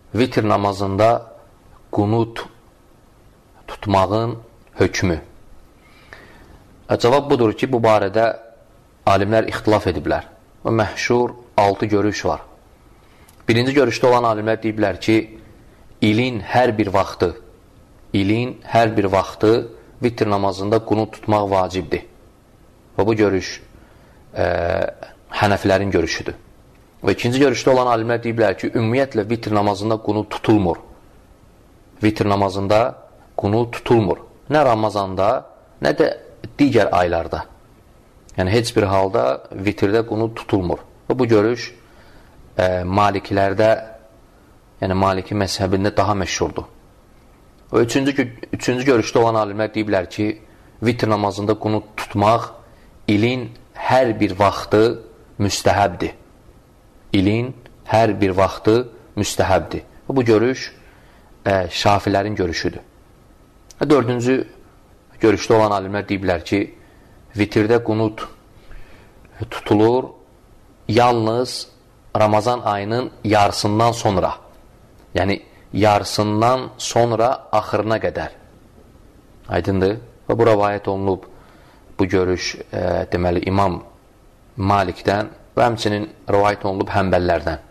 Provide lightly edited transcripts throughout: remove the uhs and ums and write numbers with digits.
vitr namazında qunut tutmağın hökmü. Cavab budur ki, bu barədə alimlər ixtilaf ediblər. Və məhşur 6 görüş var. Birinci görüşdə olan alimlər deyiblər ki, ilin hər bir vaxtı vitr namazında qunut tutmaq vacibdir. Və bu görüş Hənəfilərin görüşüdür. Və ikinci görüşdə olan alimlər deyiblər ki, ümumiyyətlə vitr namazında qunut tutulmur. Vitr namazında qunut tutulmur. Nə Ramazanda, nə də digər aylarda. Yəni, heç bir halda vitrdə qunut tutulmur. Və bu görüş Malikilərdə, yəni Maliki məzhəbində daha məşhurdur. Və üçüncü görüşdə olan alimlər deyiblər ki, vitr namazında qunut tutmaq ilin hər bir vaxtı müstəhəbdir. İlin hər bir vaxtı müstəhəbdir. Və bu görüş Şafilərin görüşüdür. Və dördüncü görüşdə olan alimlər deyiblər ki, vitrdə qunut tutulur yalnız Ramazan ayının yarısından sonra. Yəni, yarısından sonra axırına qədər. Aydındır? Və bu rəvayət olunub, bu görüş deməli İmam Malikdən və həmçinin rəvayət olunub Həmbəllərdən.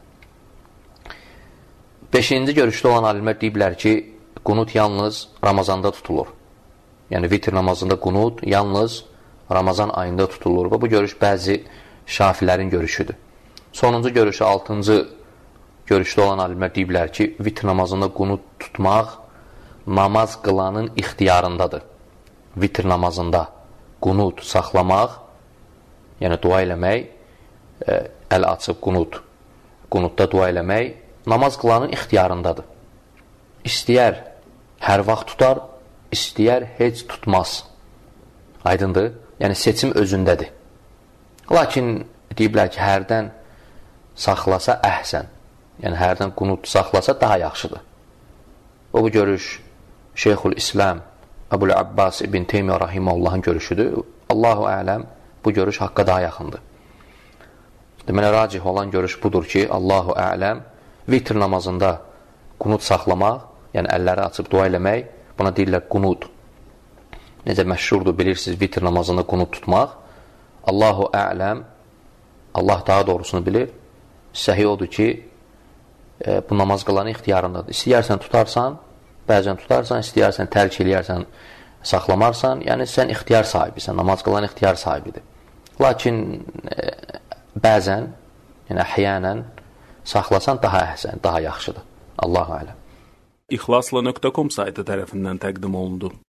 Beşinci görüşdə olan alimlər deyiblər ki, qunut yalnız Ramazanda tutulur. Yəni, vitr namazında qunut yalnız Ramazan ayında tutulur. Və bu görüş bəzi Şafilərin görüşüdür. Sonuncu görüşü, 6-cı görüşdə olan alimlər deyiblər ki, vitr namazında qunut tutmaq namaz qılanın ixtiyarındadır. Vitr namazında qunut saxlamaq, yəni dua eləmək, əl açıb qunutda dua eləmək, namaz qılanın ixtiyarındadır. İstəyər hər vaxt tutar, istəyər heç tutmaz. Aydındır? Yəni, seçim özündədir. Lakin deyiblər ki, hərdən saxlasa əhsən. Yəni, hərdən qunut saxlasa daha yaxşıdır. O, bu görüş Şeyxül İslam Əbul Abbas ibn Teymiyyə Rahiməllahın görüşüdür. Allahu ələm, bu görüş haqqa daha yaxındır. Deməli, racih olan görüş budur ki, Allahu ələm, vitr namazında qunut saxlamaq, yəni əlləri açıb dua eləmək, buna deyirlər qunut. Necə məşhurdur, bilirsiniz, vitr namazında qunut tutmaq. Allahu ələm, Allah daha doğrusunu bilir. Səhi odur ki, bu namaz qılanın ixtiyarındadır. İstəyərsən tutarsan, bəzən tutarsan, istəyərsən tərk eləyərsən, saxlamarsan, yəni sən ixtiyar sahibisən, namaz qılan ixtiyar sahibidir. Lakin bəzən, yəni əhyənən saxlasan daha əhsən, daha yaxşıdır. Allahu aləm. İxlasla.com saytı tərəfindən təqdim olundu.